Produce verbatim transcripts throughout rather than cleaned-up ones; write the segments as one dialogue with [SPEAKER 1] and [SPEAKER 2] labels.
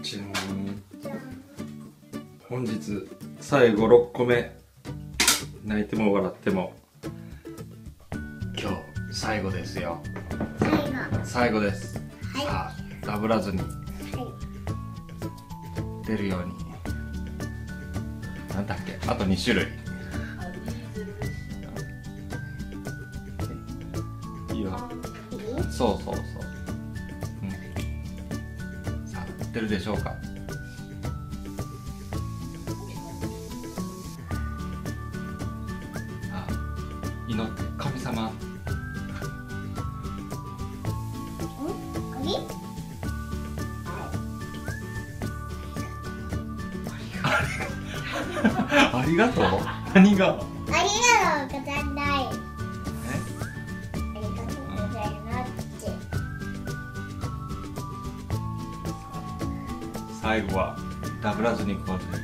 [SPEAKER 1] ちらに本日最後ろっこめ、泣いても笑っても今日最後ですよ。
[SPEAKER 2] 最後
[SPEAKER 1] 最後です、
[SPEAKER 2] はい、
[SPEAKER 1] さあダブらずに
[SPEAKER 2] はい、
[SPEAKER 1] 出るように、なんだっけ、あとにしゅるいいいよ。そうそうそう、うん、さあ出るでしょうか。さあ祈って神様。ありがとう。何が？
[SPEAKER 2] ありがとうございます。ありがとうございます。
[SPEAKER 1] 最後はダブらずにこうぜ。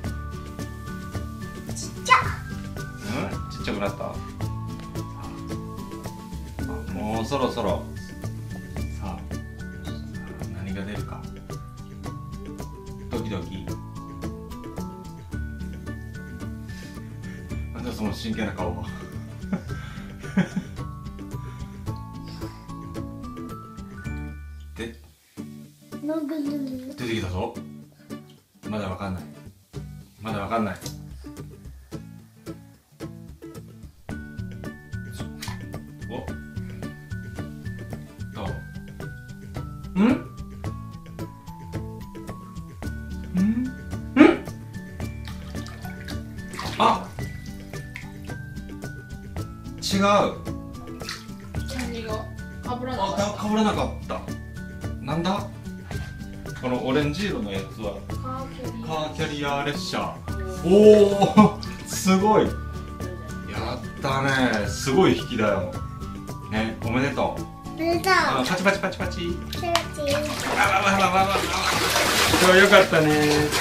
[SPEAKER 2] ちっちゃ。
[SPEAKER 1] うん？ちっちゃくなった？あ、もうそろそろ。さあ、何が出るか。ドキドキ。なんだその真剣な顔は。で、出てきたぞ。まだわかんない。まだわかんない。お、どう？ん？ん？ん？あ、違う。
[SPEAKER 3] 何がかぶらな
[SPEAKER 1] あ、かかぶらなかった。なんだ？このオレンジ色のやつはカーキャリア列車。おお、すごい。やったね。すごい引きだよ。ね、おめでとう。
[SPEAKER 2] おめでとう。
[SPEAKER 1] あ、パチパチパチパチ。
[SPEAKER 2] パチパチ。
[SPEAKER 1] わわわわわわわ。今日よかったね。わ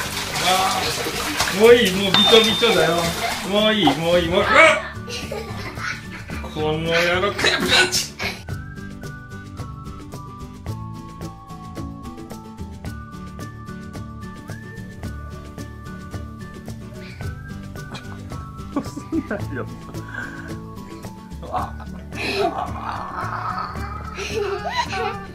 [SPEAKER 1] あ、もういい、もうビチョビチョだよ。もういい、もういい、もう。この野郎、かやビチ。ないよ。ああ。